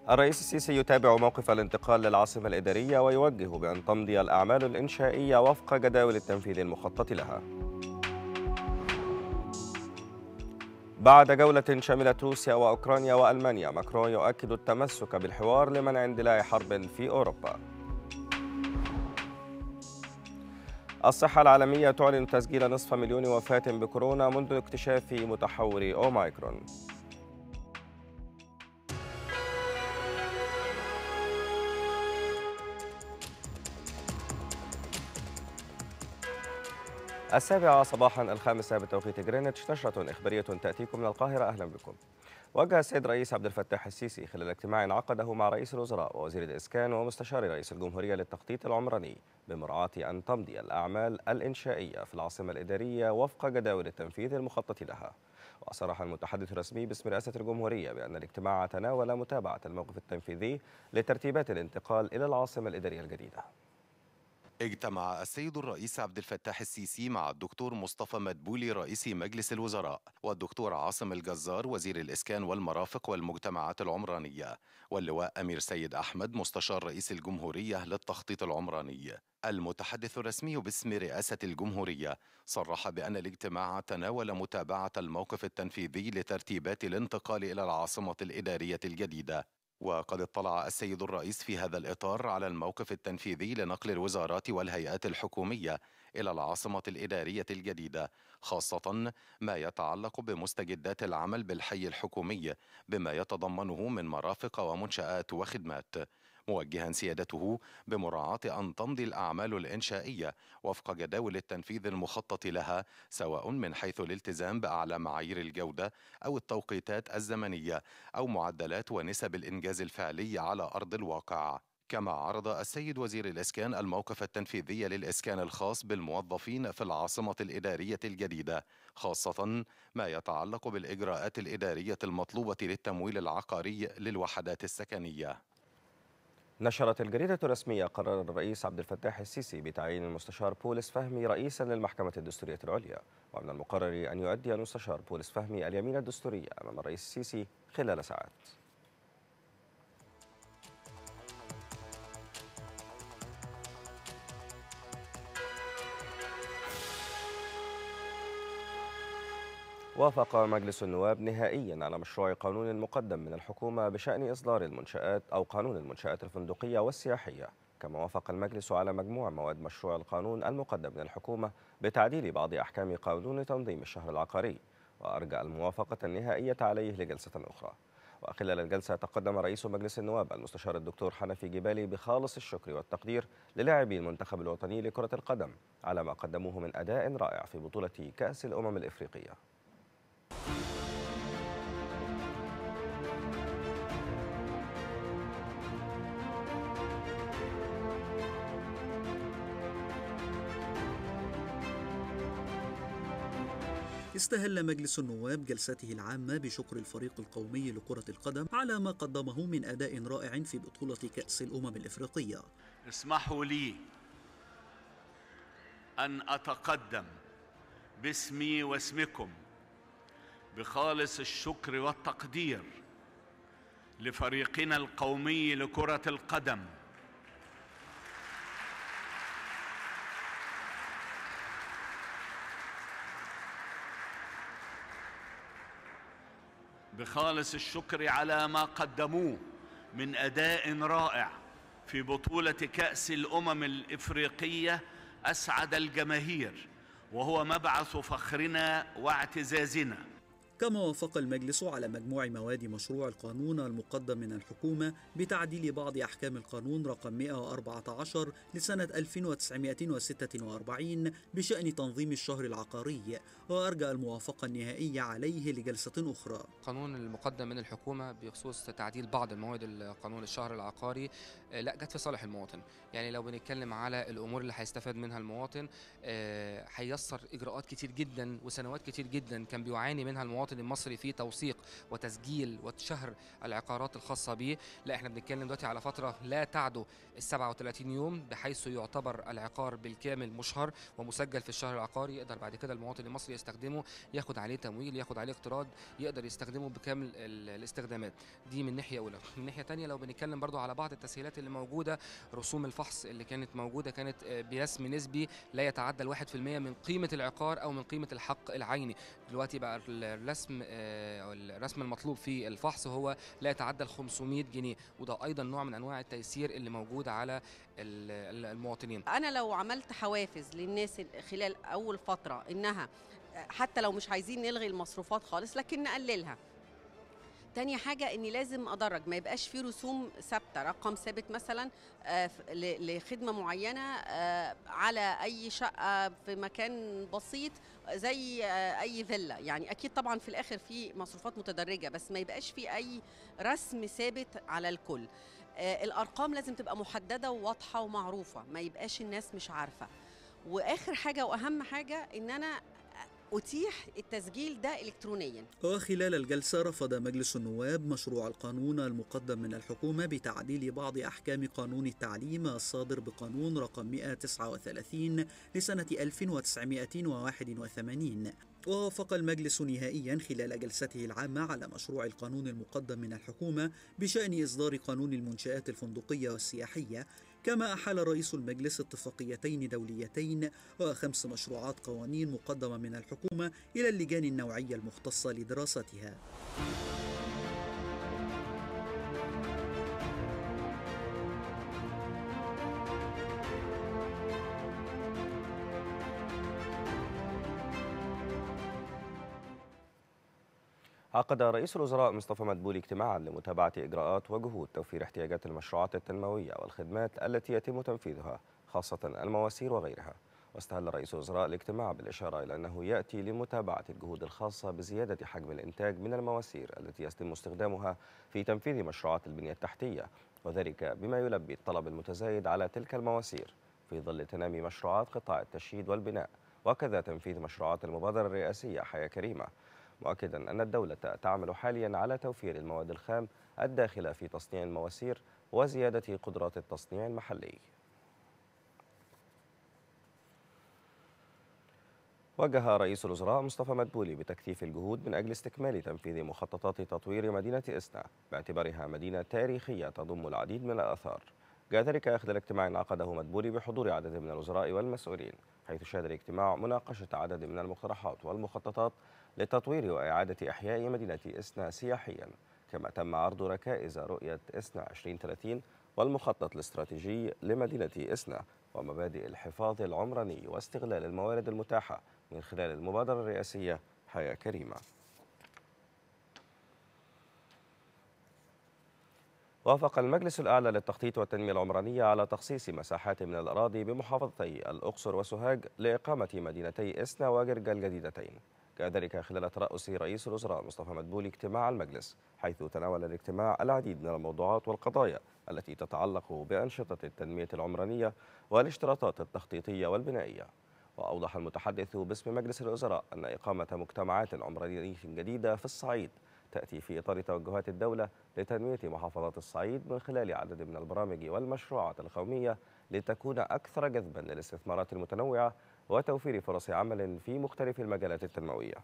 الرئيس السيسي يتابع موقف الانتقال للعاصمة الإدارية ويوجه بأن تمضي الأعمال الإنشائية وفق جداول التنفيذ المخطط لها. بعد جولة شملت روسيا وأوكرانيا وألمانيا، ماكرون يؤكد التمسك بالحوار لمنع اندلاع حرب في أوروبا. الصحة العالمية تعلن تسجيل نصف مليون وفاة بكورونا منذ اكتشاف متحور أوميكرون. السابعة صباحا الخامسة بتوقيت جرينتش، نشرة إخبارية تأتيكم من القاهرة. أهلا بكم. وجه السيد رئيس عبد الفتاح السيسي خلال اجتماع عقده مع رئيس الوزراء ووزير الإسكان ومستشار رئيس الجمهورية للتخطيط العمراني بمراعاة أن تمضي الأعمال الإنشائية في العاصمة الإدارية وفق جداول التنفيذ المخطط لها. وصرح المتحدث الرسمي باسم رئاسة الجمهورية بأن الاجتماع تناول متابعة الموقف التنفيذي لترتيبات الانتقال إلى العاصمة الإدارية الجديدة. اجتمع السيد الرئيس عبد الفتاح السيسي مع الدكتور مصطفى مدبولي رئيس مجلس الوزراء والدكتور عاصم الجزار وزير الإسكان والمرافق والمجتمعات العمرانية واللواء أمير سيد أحمد مستشار رئيس الجمهورية للتخطيط العمراني. المتحدث الرسمي باسم رئاسة الجمهورية صرح بأن الاجتماع تناول متابعة الموقف التنفيذي لترتيبات الانتقال إلى العاصمة الإدارية الجديدة. وقد اطلع السيد الرئيس في هذا الإطار على الموقف التنفيذي لنقل الوزارات والهيئات الحكومية إلى العاصمة الإدارية الجديدة، خاصة ما يتعلق بمستجدات العمل بالحي الحكومي بما يتضمنه من مرافق ومنشآت وخدمات، موجها سيادته بمراعاة أن تمضي الأعمال الإنشائية وفق جداول التنفيذ المخطط لها، سواء من حيث الالتزام بأعلى معايير الجودة أو التوقيتات الزمنية أو معدلات ونسب الإنجاز الفعلي على أرض الواقع. كما عرض السيد وزير الإسكان الموقف التنفيذي للإسكان الخاص بالموظفين في العاصمة الإدارية الجديدة، خاصة ما يتعلق بالإجراءات الإدارية المطلوبة للتمويل العقاري للوحدات السكنية. نشرت الجريدة الرسمية قرار الرئيس عبد الفتاح السيسي بتعيين المستشار بولس فهمي رئيسا للمحكمة الدستورية العليا، ومن المقرر أن يؤدي المستشار بولس فهمي اليمين الدستورية أمام الرئيس السيسي خلال ساعات. وافق مجلس النواب نهائيا على مشروع قانون مقدم من الحكومة بشأن إصدار المنشآت أو قانون المنشآت الفندقية والسياحية. كما وافق المجلس على مجموع مواد مشروع القانون المقدم من الحكومة بتعديل بعض أحكام قانون تنظيم الشهر العقاري، وأرجى الموافقة النهائية عليه لجلسة أخرى. وخلال الجلسة تقدم رئيس مجلس النواب المستشار الدكتور حنفي جبالي بخالص الشكر والتقدير للاعبي المنتخب الوطني لكرة القدم على ما قدموه من أداء رائع في بطولة كأس الأمم الإفريقية. استهل مجلس النواب جلسته العامة بشكر الفريق القومي لكرة القدم على ما قدمه من أداء رائع في بطولة كأس الأمم الإفريقية. اسمحوا لي أن أتقدم باسمي واسمكم بخالص الشكر والتقدير لفريقنا القومي لكرة القدم بخالص الشكر على ما قدموه من أداء رائع في بطولة كأس الأمم الإفريقية أسعد الجماهير، وهو مبعث فخرنا واعتزازنا. كما وافق المجلس على مجموع مواد مشروع القانون المقدم من الحكومة بتعديل بعض أحكام القانون رقم 114 لسنة 1946 بشأن تنظيم الشهر العقاري، وأرجى الموافقة النهائية عليه لجلسة أخرى. القانون المقدم من الحكومة بخصوص تعديل بعض المواد القانون الشهر العقاري لا جت في صالح المواطن. يعني لو بنتكلم على الأمور اللي هيستفاد منها المواطن، هيسر إجراءات كتير جدا وسنوات كتير جدا كان بيعاني منها المواطن المواطن المصري في توثيق وتسجيل وشهر العقارات الخاصة به. لا، احنا بنتكلم دلوقتي على فترة لا تعدو ال 37 يوم، بحيث يعتبر العقار بالكامل مشهر ومسجل في الشهر العقاري. يقدر بعد كده المواطن المصري يستخدمه، ياخد عليه تمويل، ياخد عليه اقتراض، يقدر يستخدمه بكامل الاستخدامات. دي من ناحية أولى. من ناحية تانية لو بنتكلم برضو على بعض التسهيلات اللي موجودة، رسوم الفحص اللي كانت موجودة كانت برسم نسبي لا يتعدى ال 1% من قيمة العقار أو من قيمة الحق العيني. دلوقتي بقى الرسم المطلوب في الفحص هو لا يتعدى ال 500 جنيه، وده أيضا نوع من أنواع التيسير اللي موجود على المواطنين. أنا لو عملت حوافز للناس خلال أول فترة، إنها حتى لو مش عايزين نلغي المصروفات خالص لكن نقللها. تاني حاجة إني لازم أدرج، ما يبقاش فيه رسوم ثابتة، رقم ثابت مثلا لخدمة معينة على أي شقة في مكان بسيط زي أي فيلا. يعني أكيد طبعا في الآخر في مصروفات متدرجة، بس ما يبقاش فيه أي رسم ثابت على الكل. الأرقام لازم تبقى محددة وواضحة ومعروفة، ما يبقاش الناس مش عارفة. وآخر حاجة وأهم حاجة إن أنا أتيح التسجيل ده إلكترونياً. وخلال الجلسة رفض مجلس النواب مشروع القانون المقدم من الحكومة بتعديل بعض أحكام قانون التعليم الصادر بقانون رقم 139 لسنة 1981. ووافق المجلس نهائيا خلال جلسته العامة على مشروع القانون المقدم من الحكومة بشأن إصدار قانون المنشآت الفندقية والسياحية، كما أحال رئيس المجلس اتفاقيتين دوليتين و5 مشروعات قوانين مقدمة من الحكومة إلى اللجان النوعية المختصة لدراستها. عقد رئيس الوزراء مصطفى مدبولي اجتماعا لمتابعة إجراءات وجهود توفير احتياجات المشروعات التنموية والخدمات التي يتم تنفيذها، خاصة المواسير وغيرها. واستهل رئيس الوزراء الاجتماع بالإشارة إلى أنه يأتي لمتابعة الجهود الخاصة بزيادة حجم الإنتاج من المواسير التي يتم استخدامها في تنفيذ مشروعات البنية التحتية، وذلك بما يلبي الطلب المتزايد على تلك المواسير في ظل تنامي مشروعات قطاع التشييد والبناء، وكذا تنفيذ مشروعات المبادرة الرئاسية حياة كريمة، مؤكدا أن الدولة تعمل حاليا على توفير المواد الخام الداخلة في تصنيع المواسير وزيادة قدرات التصنيع المحلي. وجه رئيس الوزراء مصطفى مدبولي بتكثيف الجهود من أجل استكمال تنفيذ مخططات تطوير مدينة إسنا باعتبارها مدينة تاريخية تضم العديد من الآثار. جاء ذلك خلال اجتماع عقده مدبولي بحضور عدد من الوزراء والمسؤولين، حيث شهد الاجتماع مناقشة عدد من المقترحات والمخططات لتطوير وإعادة إحياء مدينة إسنا سياحيا، كما تم عرض ركائز رؤية إسنا 2030 والمخطط الاستراتيجي لمدينة إسنا ومبادئ الحفاظ العمراني واستغلال الموارد المتاحة من خلال المبادرة الرئاسية حياة كريمة. وافق المجلس الأعلى للتخطيط والتنمية العمرانية على تخصيص مساحات من الأراضي بمحافظتي الأقصر وسوهاج لإقامة مدينتي إسنا وجرجا الجديدتين. جاء ذلك خلال ترأس رئيس الوزراء مصطفى مدبولي اجتماع المجلس، حيث تناول الاجتماع العديد من الموضوعات والقضايا التي تتعلق بأنشطة التنمية العمرانية والاشتراطات التخطيطية والبنائية. وأوضح المتحدث باسم مجلس الوزراء أن إقامة مجتمعات عمرانية جديدة في الصعيد تأتي في إطار توجهات الدولة لتنمية محافظات الصعيد من خلال عدد من البرامج والمشروعات القومية لتكون أكثر جذبا للاستثمارات المتنوعة وتوفير فرص عمل في مختلف المجالات التنموية.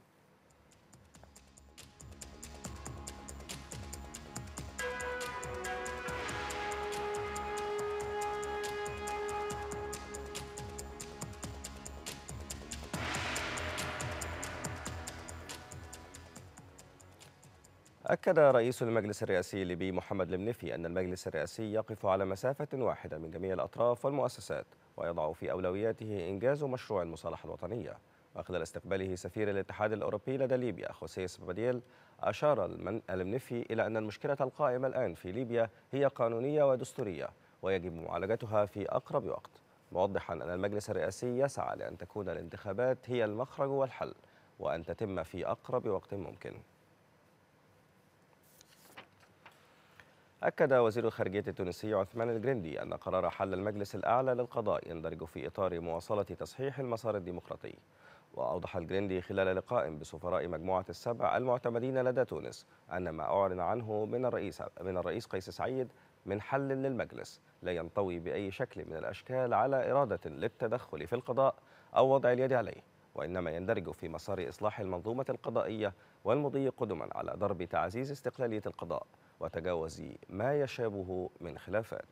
أكد رئيس المجلس الرئاسي الليبي محمد المنيفي أن المجلس الرئاسي يقف على مسافة واحدة من جميع الأطراف والمؤسسات، ويضع في أولوياته إنجاز مشروع المصالحة الوطنية. وخلال استقباله سفير الاتحاد الأوروبي لدى ليبيا خوسيه سباديل، أشار المنيفي إلى أن المشكلة القائمة الآن في ليبيا هي قانونية ودستورية ويجب معالجتها في أقرب وقت، موضحا أن المجلس الرئاسي يسعى لأن تكون الانتخابات هي المخرج والحل وأن تتم في أقرب وقت ممكن. أكد وزير الخارجية التونسي عثمان الجرندي أن قرار حل المجلس الأعلى للقضاء يندرج في إطار مواصلة تصحيح المسار الديمقراطي. وأوضح الجريندي خلال لقاء بسفراء مجموعة السبع المعتمدين لدى تونس أن ما أعلن عنه من الرئيس قيس سعيد من حل للمجلس لا ينطوي بأي شكل من الأشكال على إرادة للتدخل في القضاء أو وضع اليد عليه، وإنما يندرج في مسار إصلاح المنظومة القضائية والمضي قدما على ضرب تعزيز استقلالية القضاء وتجاوز ما يشابه من خلافات.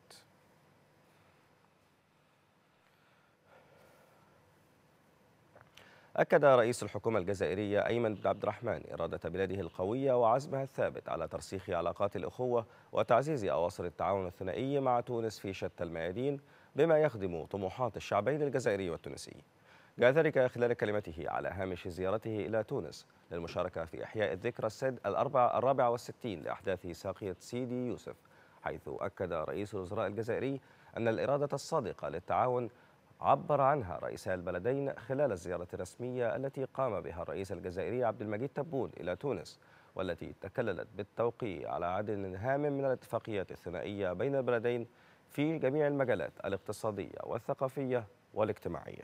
أكد رئيس الحكومة الجزائرية أيمن بن عبد الرحمن إرادة بلاده القوية وعزمها الثابت على ترسيخ علاقات الأخوة وتعزيز أواصر التعاون الثنائي مع تونس في شتى الميادين بما يخدم طموحات الشعبين الجزائري والتونسي. جاء ذلك خلال كلمته على هامش زيارته إلى تونس للمشاركة في إحياء الذكرى 64 لأحداث ساقية سيدي يوسف، حيث أكد رئيس الوزراء الجزائري أن الإرادة الصادقة للتعاون عبر عنها رئيسا البلدين خلال الزيارة الرسمية التي قام بها الرئيس الجزائري عبد المجيد تبون إلى تونس، والتي تكللت بالتوقيع على عدد هام من الاتفاقيات الثنائية بين البلدين في جميع المجالات الاقتصادية والثقافية والاجتماعية.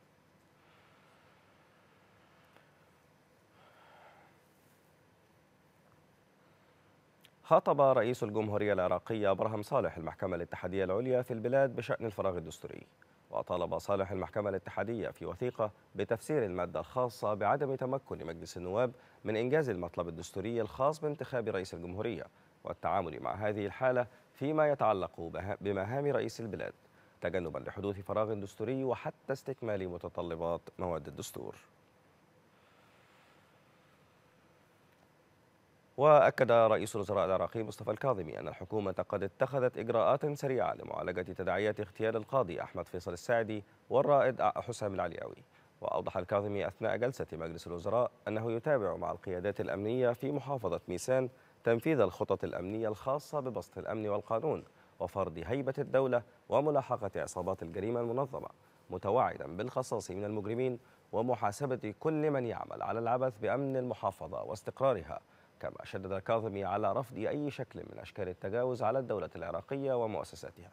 خاطب رئيس الجمهورية العراقية برهم صالح المحكمة الاتحادية العليا في البلاد بشأن الفراغ الدستوري، وطالب صالح المحكمة الاتحادية في وثيقة بتفسير المادة الخاصة بعدم تمكن مجلس النواب من إنجاز المطلب الدستوري الخاص بانتخاب رئيس الجمهورية والتعامل مع هذه الحالة فيما يتعلق بمهام رئيس البلاد، تجنبا لحدوث فراغ دستوري وحتى استكمال متطلبات مواد الدستور. وأكد رئيس الوزراء العراقي مصطفى الكاظمي أن الحكومة قد اتخذت إجراءات سريعة لمعالجة تداعيات اغتيال القاضي أحمد فيصل الساعدي والرائد حسام العلياوي. وأوضح الكاظمي أثناء جلسة مجلس الوزراء أنه يتابع مع القيادات الأمنية في محافظة ميسان تنفيذ الخطط الأمنية الخاصة ببسط الأمن والقانون وفرض هيبة الدولة وملاحقة عصابات الجريمة المنظمة، متوعدا بالخصاص من المجرمين ومحاسبة كل من يعمل على العبث بأمن المحافظة واستقرارها. كما شدد الكاظمي على رفض أي شكل من أشكال التجاوز على الدولة العراقية ومؤسساتها.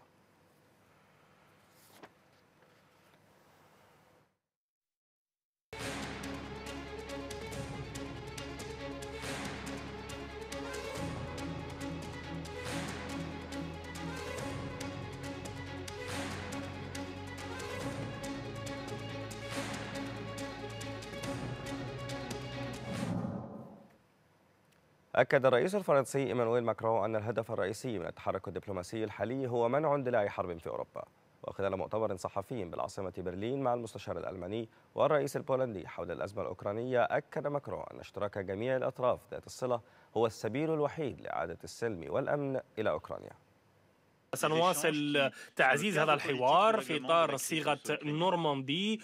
أكد الرئيس الفرنسي إيمانويل ماكرون أن الهدف الرئيسي من التحرك الدبلوماسي الحالي هو منع اندلاع حرب في أوروبا. وخلال مؤتمر صحفي بالعاصمة برلين مع المستشار الألماني والرئيس البولندي حول الأزمة الأوكرانية، أكد ماكرون أن اشتراك جميع الأطراف ذات الصلة هو السبيل الوحيد لإعادة السلم والأمن إلى أوكرانيا. سنواصل تعزيز هذا الحوار في إطار صيغة نورماندي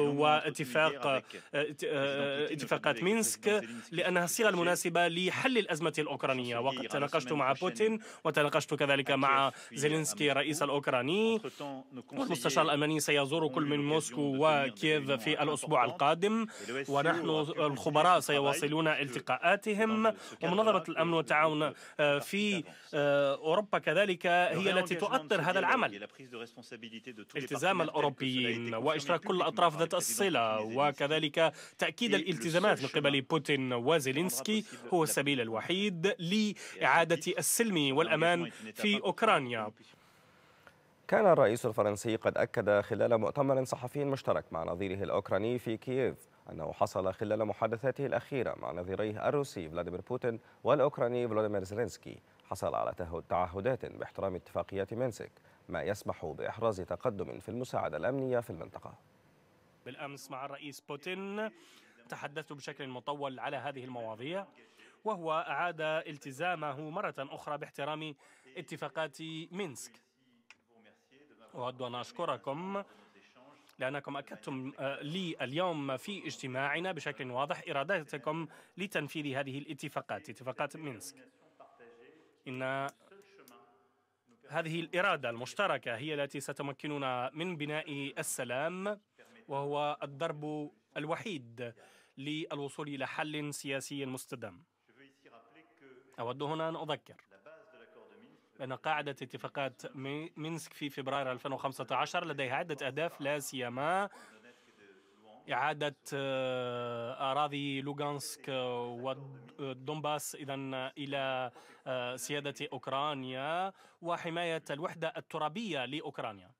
اتفاقات مينسك، لأنها الصيغة المناسبة لحل الأزمة الأوكرانية. وقد تناقشت مع بوتين وتناقشت كذلك مع زيلينسكي الرئيس الأوكراني، والمستشار الألماني سيزور كل من موسكو وكييف في الأسبوع القادم، ونحن الخبراء سيواصلون التقاءاتهم. ومنظمة الأمن والتعاون في أوروبا كذلك هي التي تؤطر هذا العمل. التزام الأوروبيين وإشراك كل الأطراف ذات الصلة وكذلك تأكيد الالتزامات من قبل بوتين وزيلينسكي هو السبيل الوحيد لإعادة السلم والأمان في أوكرانيا. كان الرئيس الفرنسي قد أكد خلال مؤتمر صحفي مشترك مع نظيره الأوكراني في كييف أنه حصل خلال محادثاته الأخيرة مع نظيريه الروسي فلاديمير بوتين والأوكراني فلوديمير زيلينسكي حصل على تعهدات باحترام اتفاقيات مينسك، ما يسمح بإحراز تقدم في المساعدة الأمنية في المنطقة. بالأمس مع الرئيس بوتين تحدثت بشكل مطول على هذه المواضيع، وهو أعاد التزامه مرة أخرى باحترام اتفاقات مينسك. أود أن أشكركم لأنكم أكدتم لي اليوم في اجتماعنا بشكل واضح إرادتكم لتنفيذ هذه الاتفاقات، اتفاقات مينسك. إن هذه الإرادة المشتركة هي التي ستمكننا من بناء السلام، وهو الضرب الوحيد للوصول إلى حل سياسي مستدام. أود هنا أن أذكر بأن قاعدة اتفاقات مينسك في فبراير 2015 لديها عدة أهداف، لا سيما إعادة أراضي لوغانسك والدونباس إلى سيادة أوكرانيا وحماية الوحدة الترابية لأوكرانيا.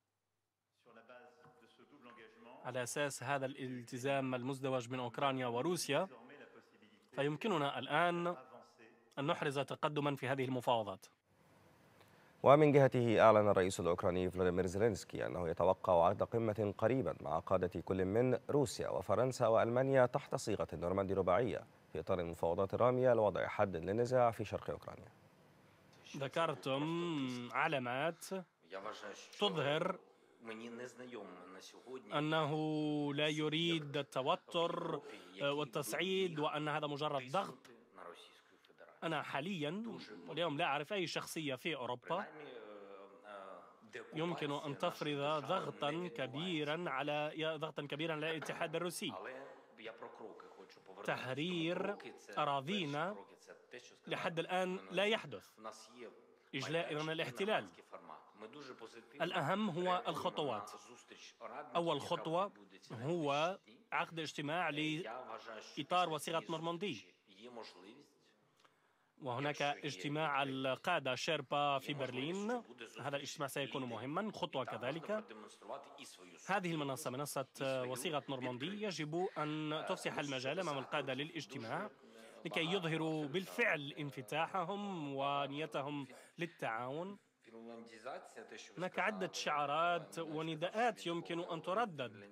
على أساس هذا الالتزام المزدوج من أوكرانيا وروسيا فيمكننا الآن أن نحرز تقدما في هذه المفاوضات. ومن جهته أعلن الرئيس الأوكراني فلاديمير زيلينسكي أنه يتوقع عقد قمة قريبا مع قادة كل من روسيا وفرنسا وألمانيا تحت صيغة نورماندي رباعية في إطار المفاوضات الرامية لوضع حد للنزاع في شرق أوكرانيا. ذكرتم علامات تظهر أنه لا يريد التوتر والتصعيد وأن هذا مجرد ضغط. أنا حاليا واليوم لا أعرف أي شخصية في أوروبا يمكن أن تفرض ضغطا كبيرا على الاتحاد الروسي. تحرير أراضينا لحد الآن لا يحدث، إجلاء إذن الاحتلال. الأهم هو الخطوات. أول خطوة هو عقد اجتماع لإطار وصيغة نورماندي، وهناك اجتماع القادة شيربا في برلين. هذا الاجتماع سيكون مهما. خطوة كذلك هذه المنصة، منصة وصيغة نورماندي، يجب أن تفسح المجال أمام القادة للاجتماع لكي يظهروا بالفعل انفتاحهم ونيتهم للتعاون. هناك عدة شعارات ونداءات يمكن أن تردد.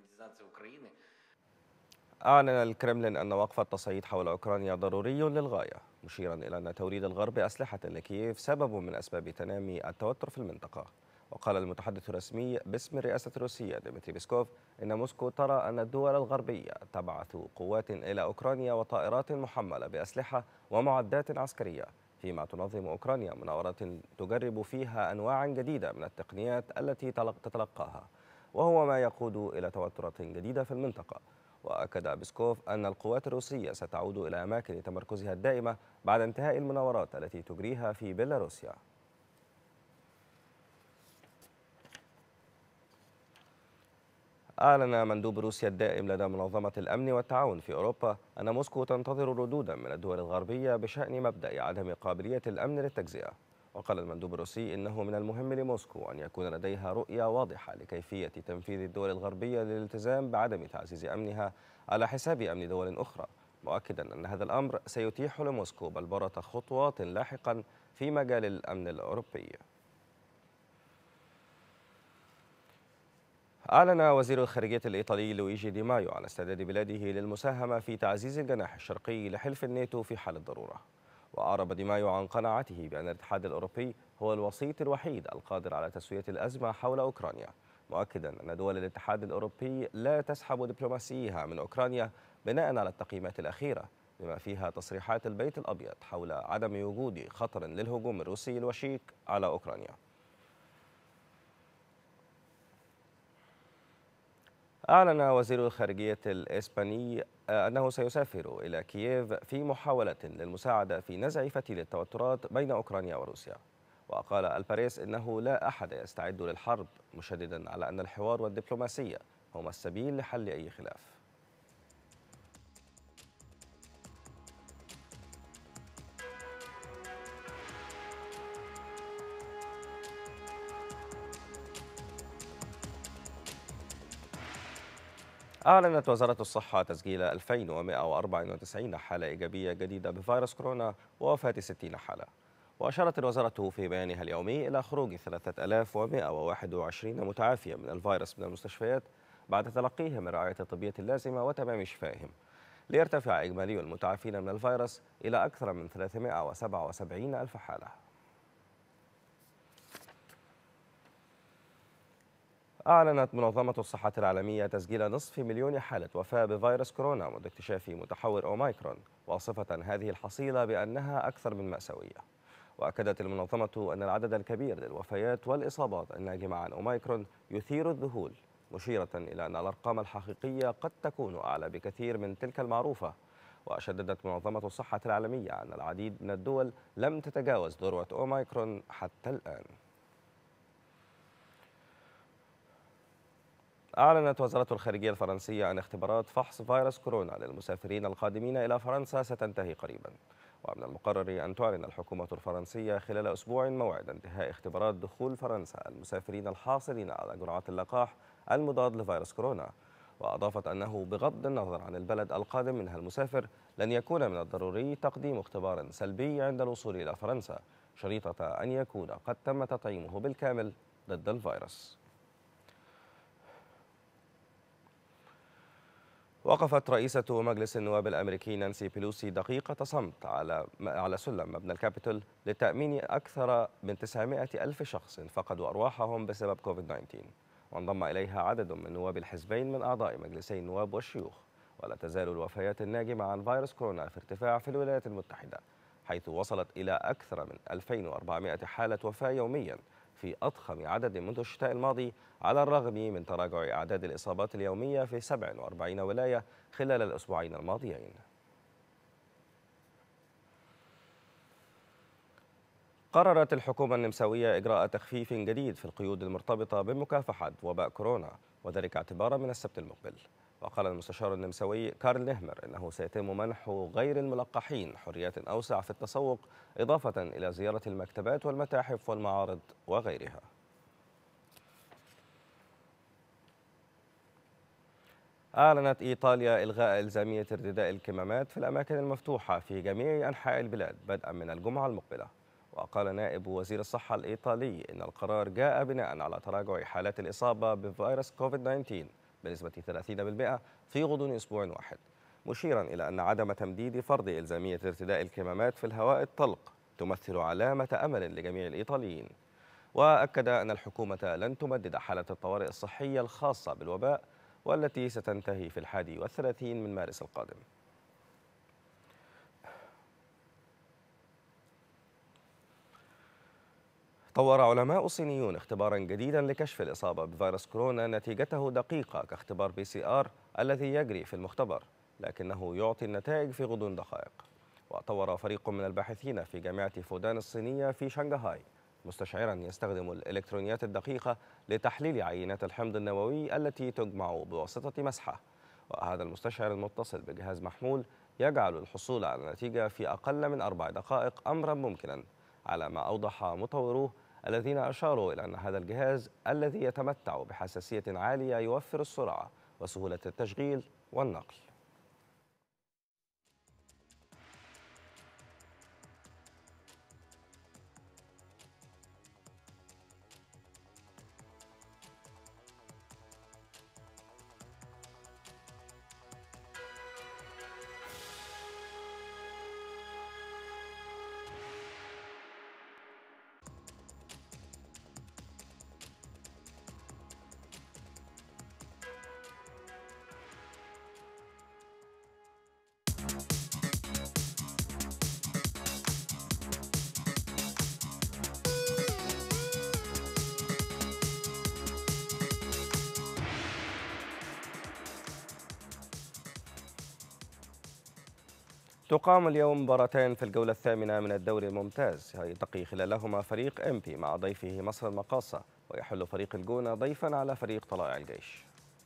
أعلن الكرملين أن وقف التصعيد حول أوكرانيا ضروري للغاية، مشيرا إلى أن توريد الغرب أسلحة لكييف سبب من أسباب تنامي التوتر في المنطقة. وقال المتحدث الرسمي باسم الرئاسة الروسية ديمتري بيسكوف إن موسكو ترى أن الدول الغربية تبعث قوات إلى أوكرانيا وطائرات محملة بأسلحة ومعدات عسكرية، فيما تنظم أوكرانيا مناورات تجرب فيها أنواع جديدة من التقنيات التي تتلقاها، وهو ما يقود إلى توترات جديدة في المنطقة. وأكد بيسكوف أن القوات الروسية ستعود إلى أماكن تمركزها الدائمة بعد انتهاء المناورات التي تجريها في بيلاروسيا. أعلن مندوب روسيا الدائم لدى منظمة الأمن والتعاون في أوروبا أن موسكو تنتظر ردودا من الدول الغربية بشأن مبدأ عدم قابلية الأمن للتجزئة. وقال المندوب الروسي إنه من المهم لموسكو أن يكون لديها رؤية واضحة لكيفية تنفيذ الدول الغربية للالتزام بعدم تعزيز أمنها على حساب أمن دول أخرى، مؤكدا أن هذا الأمر سيتيح لموسكو بلورة خطوات لاحقا في مجال الأمن الأوروبي. أعلن وزير الخارجية الإيطالي لويجي دي مايو عن استعداد بلاده للمساهمة في تعزيز الجناح الشرقي لحلف الناتو في حال الضرورة. وأعرب دي مايو عن قناعته بأن الاتحاد الأوروبي هو الوسيط الوحيد القادر على تسوية الأزمة حول أوكرانيا، مؤكدا أن دول الاتحاد الأوروبي لا تسحب دبلوماسيها من أوكرانيا بناء على التقييمات الأخيرة، بما فيها تصريحات البيت الأبيض حول عدم وجود خطر للهجوم الروسي الوشيك على أوكرانيا. أعلن وزير الخارجية الإسباني أنه سيسافر إلى كييف في محاولة للمساعدة في نزع فتيل التوترات بين أوكرانيا وروسيا. وقال الباريس إنه لا أحد يستعد للحرب، مشددا على أن الحوار والدبلوماسية هما السبيل لحل أي خلاف. أعلنت وزارة الصحة تسجيل 2194 حالة إيجابية جديدة بفيروس كورونا ووفاة 60 حالة. وأشارت الوزارة في بيانها اليومي إلى خروج 3121 متعافيا من الفيروس من المستشفيات بعد تلقيهم الرعاية الطبية اللازمة وتمام شفائهم، ليرتفع إجمالي المتعافين من الفيروس إلى أكثر من 377 ألف حالة. أعلنت منظمة الصحة العالمية تسجيل نصف مليون حالة وفاة بفيروس كورونا منذ اكتشاف متحور أوميكرون، واصفة هذه الحصيلة بأنها أكثر من مأساوية. وأكدت المنظمة أن العدد الكبير للوفيات والإصابات الناجمة عن أوميكرون يثير الذهول، مشيرة إلى أن الأرقام الحقيقية قد تكون أعلى بكثير من تلك المعروفة. وشددت منظمة الصحة العالمية أن العديد من الدول لم تتجاوز ذروة أوميكرون حتى الآن. أعلنت وزارة الخارجية الفرنسية عن اختبارات فحص فيروس كورونا للمسافرين القادمين إلى فرنسا ستنتهي قريبا. ومن المقرر أن تعلن الحكومة الفرنسية خلال أسبوع موعد انتهاء اختبارات دخول فرنسا المسافرين الحاصلين على جرعات اللقاح المضاد لفيروس كورونا. وأضافت أنه بغض النظر عن البلد القادم منها المسافر لن يكون من الضروري تقديم اختبار سلبي عند الوصول إلى فرنسا، شريطة أن يكون قد تم تطعيمه بالكامل ضد الفيروس. وقفت رئيسة مجلس النواب الأمريكي نانسي بيلوسي دقيقة صمت على سلم مبنى الكابيتول لتأمين أكثر من 900 ألف شخص فقدوا أرواحهم بسبب كوفيد-19. وانضم إليها عدد من نواب الحزبين من أعضاء مجلسي النواب والشيوخ. ولا تزال الوفيات الناجمة عن فيروس كورونا في ارتفاع في الولايات المتحدة، حيث وصلت إلى أكثر من 2400 حالة وفاة يوميا في أضخم عدد منذ الشتاء الماضي، على الرغم من تراجع أعداد الإصابات اليومية في 47 ولاية خلال الأسبوعين الماضيين. قررت الحكومة النمساوية إجراء تخفيف جديد في القيود المرتبطة بمكافحة وباء كورونا، وذلك اعتبارا من السبت المقبل. وقال المستشار النمساوي كارل نهمر إنه سيتم منح غير الملقحين حريات أوسع في التسوق، إضافة إلى زيارة المكتبات والمتاحف والمعارض وغيرها. أعلنت إيطاليا إلغاء إلزامية ارتداء الكمامات في الأماكن المفتوحة في جميع أنحاء البلاد بدءا من الجمعة المقبلة. وقال نائب وزير الصحة الإيطالي إن القرار جاء بناء على تراجع حالات الإصابة بفيروس كوفيد-19 بنسبة 30% في غضون أسبوع واحد، مشيرا إلى أن عدم تمديد فرض إلزامية ارتداء الكمامات في الهواء الطلق تمثل علامة أمل لجميع الإيطاليين. وأكد أن الحكومة لن تمدد حالة الطوارئ الصحية الخاصة بالوباء والتي ستنتهي في 31 من مارس القادم. طور علماء صينيون اختبارا جديدا لكشف الإصابة بفيروس كورونا نتيجته دقيقة كاختبار PCR الذي يجري في المختبر، لكنه يعطي النتائج في غضون دقائق. وطور فريق من الباحثين في جامعة فودان الصينية في شنغهاي مستشعرا يستخدم الإلكترونيات الدقيقة لتحليل عينات الحمض النووي التي تجمع بواسطة مسحة. وهذا المستشعر المتصل بجهاز محمول يجعل الحصول على نتيجة في أقل من 4 دقائق أمرا ممكنا، على ما أوضح مطوروه الذين أشاروا إلى أن هذا الجهاز الذي يتمتع بحساسية عالية يوفر السرعة وسهولة التشغيل والنقل. تقام اليوم مباراتين في الجولة الثامنة من الدوري الممتاز، يلتقي خلالهما فريق إمبي مع ضيفه مصر المقاصة، ويحل فريق الجونة ضيفا على فريق طلائع الجيش.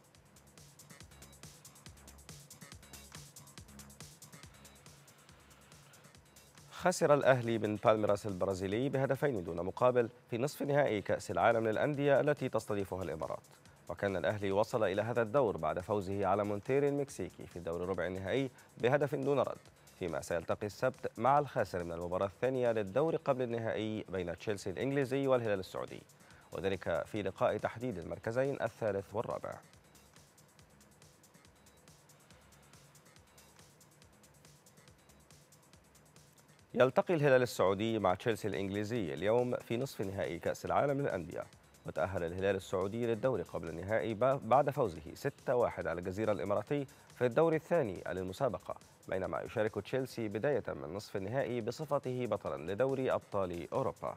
خسر الأهلي من بالميراس البرازيلي بهدفين دون مقابل في نصف نهائي كأس العالم للأندية التي تستضيفها الإمارات. وكان الأهلي وصل إلى هذا الدور بعد فوزه على مونتيري المكسيكي في دور الربع النهائي بهدف دون رد، فيما سيلتقي السبت مع الخاسر من المباراة الثانية للدور قبل النهائي بين تشيلسي الإنجليزي والهلال السعودي، وذلك في لقاء تحديد المركزين الثالث والرابع. يلتقي الهلال السعودي مع تشيلسي الإنجليزي اليوم في نصف نهائي كأس العالم للأندية، وتأهل الهلال السعودي للدور قبل النهائي بعد فوزه 6-1 على الجزيرة الإماراتي في الدور الثاني للمسابقة، بينما يشارك تشيلسي بداية من نصف النهائي بصفته بطلا لدوري أبطال أوروبا.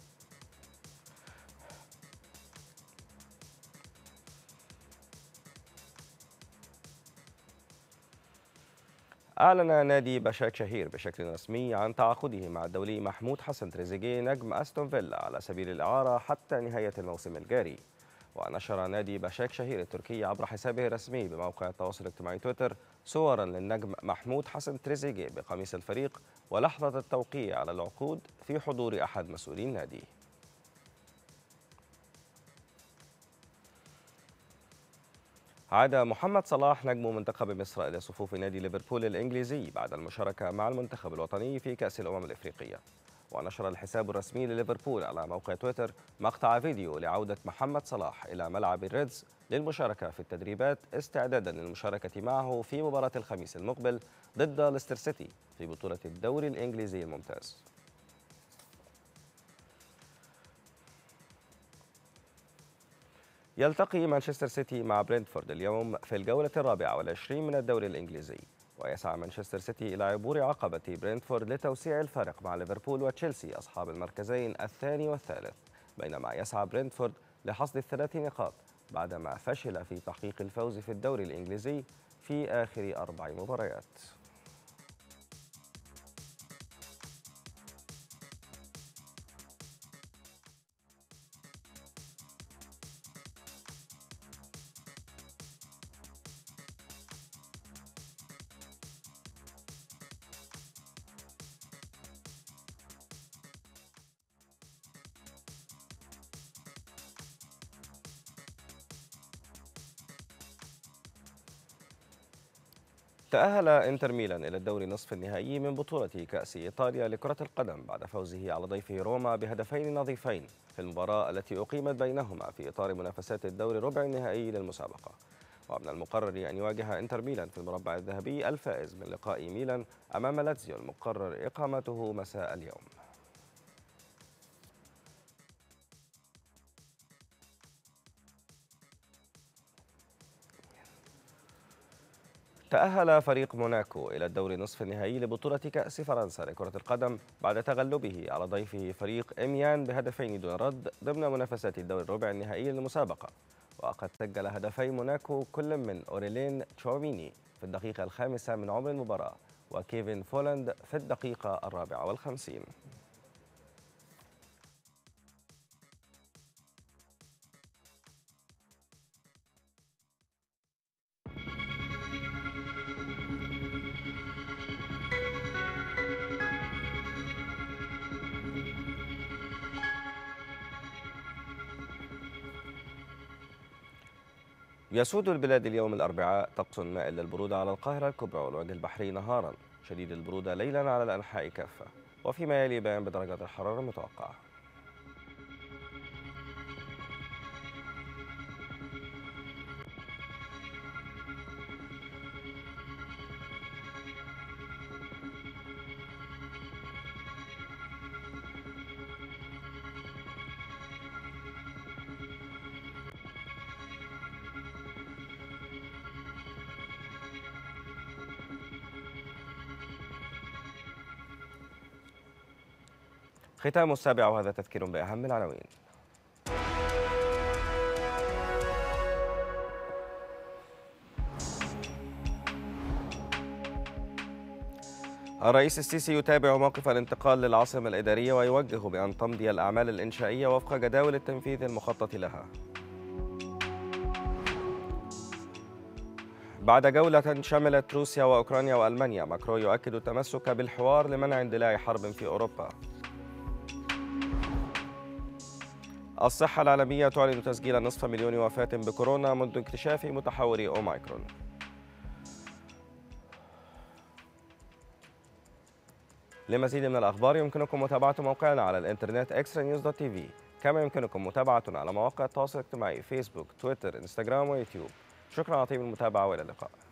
أعلن نادي بشاك شهير بشكل رسمي عن تعاقده مع الدولي محمود حسن تريزيجيه نجم أستون فيلا على سبيل الإعارة حتى نهاية الموسم الجاري. ونشر نادي باشاكشهير التركي عبر حسابه الرسمي بموقع التواصل الاجتماعي تويتر صورا للنجم محمود حسن تريزيجيه بقميص الفريق ولحظة التوقيع على العقود في حضور أحد مسؤولي النادي. عاد محمد صلاح نجم منتخب مصر إلى صفوف نادي ليفربول الإنجليزي بعد المشاركة مع المنتخب الوطني في كأس الأمم الإفريقية. ونشر الحساب الرسمي لليفربول على موقع تويتر مقطع فيديو لعودة محمد صلاح إلى ملعب الريدز للمشاركة في التدريبات استعدادا للمشاركة معه في مباراة الخميس المقبل ضد ليستر سيتي في بطولة الدوري الإنجليزي الممتاز. يلتقي مانشستر سيتي مع برينتفورد اليوم في الجولة 24 من الدوري الإنجليزي، ويسعى مانشستر سيتي إلى عبور عقبة برينتفورد لتوسيع الفارق مع ليفربول وتشيلسي أصحاب المركزين الثاني والثالث، بينما يسعى برينتفورد لحصد ال3 نقاط بعدما فشل في تحقيق الفوز في الدوري الإنجليزي في آخر 4 مباريات. تأهل إنتر ميلان إلى الدور نصف النهائي من بطولة كأس إيطاليا لكرة القدم بعد فوزه على ضيفه روما بهدفين نظيفين في المباراة التي أقيمت بينهما في إطار منافسات الدور ربع النهائي للمسابقة. ومن المقرر أن يواجه إنتر ميلان في المربع الذهبي الفائز من لقاء ميلان أمام لاتزيو المقرر إقامته مساء اليوم. تأهل فريق موناكو إلى الدور نصف النهائي لبطولة كأس فرنسا لكرة القدم بعد تغلبه على ضيفه فريق إميان بهدفين دون رد ضمن منافسات الدور الربع النهائي للمسابقة. وقد سجل هدفي موناكو كل من أوريلين تشواميني في الدقيقة 5 من عمر المباراة وكيفن فولاند في الدقيقة 54. يسود البلاد اليوم الأربعاء طقس مائل للبرودة على القاهرة الكبرى والوجه البحري نهارا، شديد البرودة ليلا على الأنحاء كافة، وفيما يلي بيان بدرجات الحرارة المتوقعة. ختام السابع وهذا تذكير بأهم العناوين. الرئيس السيسي يتابع موقف الانتقال للعاصمة الإدارية ويوجه بأن تمضي الأعمال الإنشائية وفق جداول التنفيذ المخطط لها. بعد جولة شملت روسيا وأوكرانيا وألمانيا، ماكرون يؤكد التمسك بالحوار لمنع اندلاع حرب في أوروبا. الصحة العالمية تعلن تسجيل نصف مليون وفاة بكورونا منذ اكتشاف متحور أوميكرون. لمزيد من الأخبار يمكنكم متابعة موقعنا على الإنترنت extranews.tv، كما يمكنكم متابعتنا على مواقع التواصل الاجتماعي فيسبوك، تويتر، انستغرام ويوتيوب. شكرا على طيب المتابعة وإلى اللقاء.